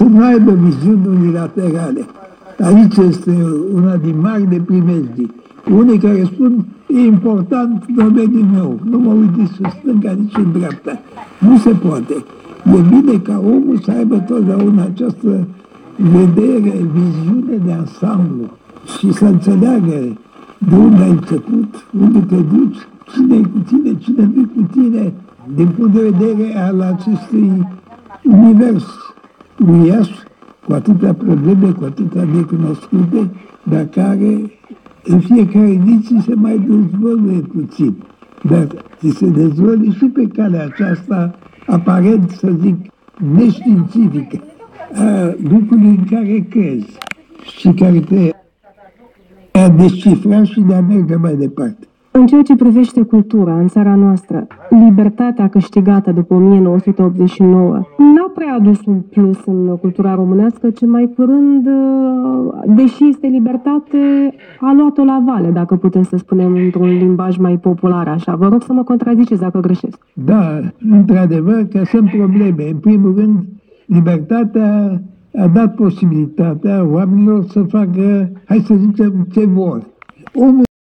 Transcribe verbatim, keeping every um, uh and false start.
să nu aibă viziuni unilaterale. Aici este una din marile primejdii. Unii care spun, e important domeniul meu, nu mă uit nici în stânga, nici în dreapta. Nu se poate. E bine ca omul să aibă totdeauna această vedere, viziune de ansamblu și să înțeleagă de unde ai început, unde te duci, cine e cu tine, cine nu e cu tine, din punct de vedere al acestui univers uriaș, cu atâtea probleme, cu atâtea necunoscute, dar care în fiecare ediție se mai dezvăluie puțin. Dar se dezvăluie și pe calea aceasta, aparent, să zic, neștiințifică, a lucrurilor în care crezi și care te a descifra și de a merge mai departe. În ceea ce privește cultura în țara noastră, libertatea câștigată după o mie nouă sute optzeci și nouă n-a prea adus un plus în cultura românească, ci mai curând, deși este libertate, a luat-o la vale, dacă putem să spunem într-un limbaj mai popular așa. Vă rog să mă contraziceți dacă greșesc. Da, într-adevăr că sunt probleme. În primul rând, libertatea a dat posibilitatea oamenilor să facă, hai să zicem, ce vor. Omul